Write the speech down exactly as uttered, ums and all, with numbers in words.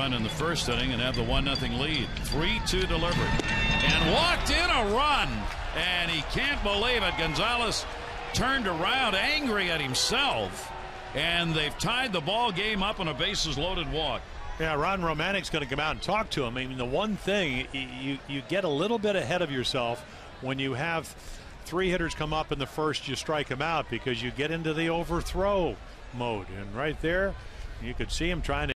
run in the first inning and have the one nothing lead. three two delivered. And walked in a run. And he can't believe it. Gonzalez turned around angry at himself. And they've tied the ball game up on a bases loaded walk. Yeah, Ron Romanic's going to come out and talk to him. I mean, the one thing, you, you get a little bit ahead of yourself when you have three hitters come up in the first, you strike them out because you get into the overthrow mode. And right there, you could see him trying to